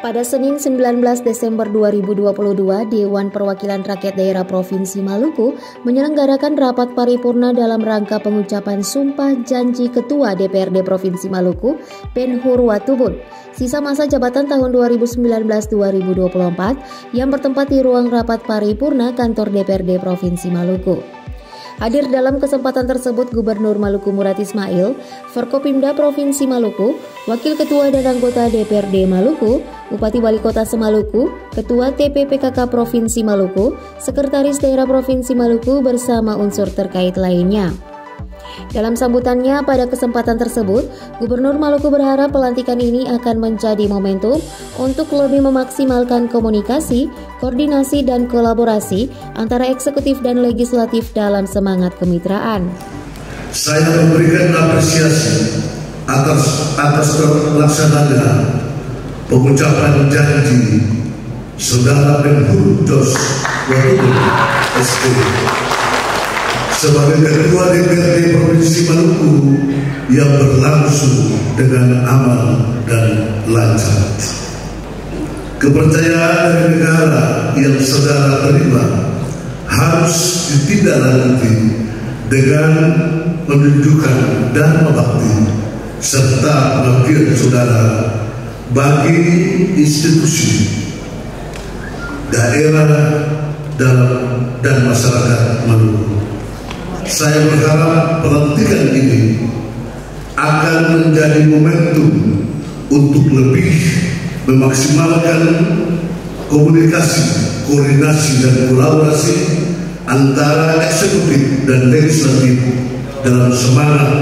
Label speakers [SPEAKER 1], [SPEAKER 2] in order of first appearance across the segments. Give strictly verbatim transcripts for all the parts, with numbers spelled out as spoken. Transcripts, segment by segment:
[SPEAKER 1] Pada Senin sembilan belas Desember dua ribu dua puluh dua, Dewan Perwakilan Rakyat Daerah Provinsi Maluku menyelenggarakan rapat paripurna dalam rangka pengucapan Sumpah Janji Ketua D P R D Provinsi Maluku, Penhur Watubun, sisa masa jabatan tahun dua ribu sembilan belas sampai dua ribu dua puluh empat yang bertempat di ruang rapat paripurna kantor D P R D Provinsi Maluku. Hadir dalam kesempatan tersebut Gubernur Maluku Murad Ismail, Forkopimda Provinsi Maluku, Wakil Ketua dan anggota D P R D Maluku, Bupati Wali Kota Semaluku, Ketua T P P K K Provinsi Maluku, Sekretaris Daerah Provinsi Maluku bersama unsur terkait lainnya. Dalam sambutannya pada kesempatan tersebut, Gubernur Maluku berharap pelantikan ini akan menjadi momentum untuk lebih memaksimalkan komunikasi, koordinasi dan kolaborasi antara eksekutif dan legislatif dalam semangat kemitraan.
[SPEAKER 2] Saya memberikan apresiasi atas atas terlaksananya pengucapan janji Saudara Penhur Watubun S P sebagai Ketua D P R D Provinsi Maluku yang berlangsung dengan aman dan lancar. Kepercayaan dari negara yang saudara terima harus ditindaklanjuti dengan menunjukkan dharma bakti serta pengabdian saudara bagi institusi, daerah, dan masyarakat Maluku. Saya berharap pelantikan ini akan menjadi momentum untuk lebih memaksimalkan komunikasi, koordinasi dan kolaborasi antara eksekutif dan legislatif dalam semangat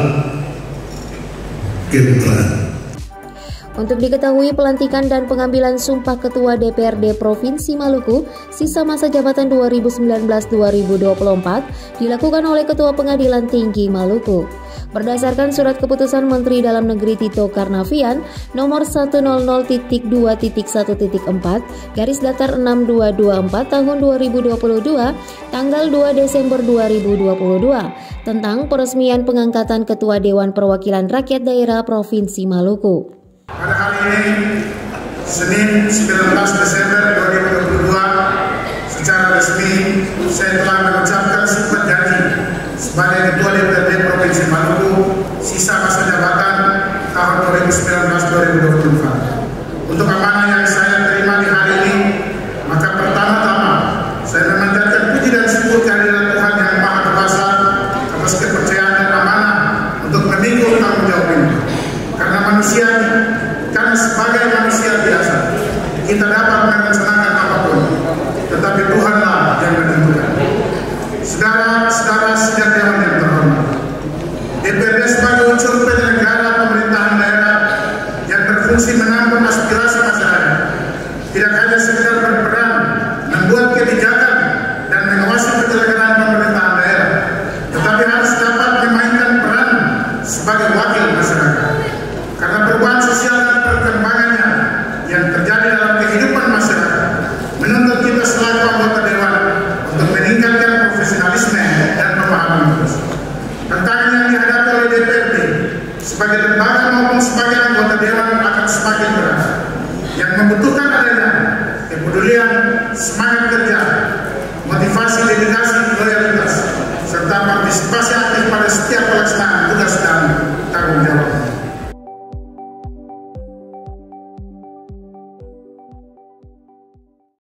[SPEAKER 2] kemitraan.
[SPEAKER 1] Untuk diketahui, pelantikan dan pengambilan sumpah Ketua D P R D Provinsi Maluku sisa masa jabatan dua ribu sembilan belas sampai dua ribu dua puluh empat dilakukan oleh Ketua Pengadilan Tinggi Maluku. Berdasarkan surat keputusan Menteri Dalam Negeri Tito Karnavian nomor seratus titik dua titik satu titik empat garis datar enam dua dua empat tahun dua ribu dua puluh dua tanggal dua Desember dua ribu dua puluh dua tentang peresmian pengangkatan Ketua Dewan Perwakilan Rakyat Daerah Provinsi Maluku.
[SPEAKER 3] Pada hari ini, Senin sembilan belas Desember dua ribu dua puluh dua, secara resmi saya telah mengucapkan sumpah janji sebagai Ketua D P R D Provinsi Maluku sisa masa jabatan tahun dua ribu sembilan belas sampai dua ribu dua puluh empat. Untuk amanah yang saya terima di hari ini, maka pertama-tama saya memanjatkan puji dan syukur kehadirat Tuhan Yang Maha Kuasa atas kepercayaan dan amanah untuk memikul tanggung jawab ini. Karena manusia, karena sebagai manusia biasa, kita dapat merencanakan apapun, tetapi Tuhanlah yang menentukan. Saudara-saudara sejak Dewan yang terhormat, D P R D sebagai unsur penyelenggara pemerintahan daerah yang berfungsi menampung aspirasi masyarakat, tidak hanya sekedar berperan membuat kebijakan dan mengawasi penyelenggaraan pemerintahan daerah, tetapi harus dapat memainkan peran sebagai wakil masyarakat. Karena perubahan sosial dan perkembangannya yang terjadi dalam kehidupan masyarakat menuntut kita selaku anggota dewan untuk meningkatkan profesionalisme dan pemahaman terus. Tantangan yang dihadapi oleh D P R D sebagai lembaga maupun sebagai anggota dewan akan semakin berat, yang membutuhkan adanya kepedulian, semangat kerja, motivasi, dedikasi, loyalitas, serta partisipasi aktif pada setiap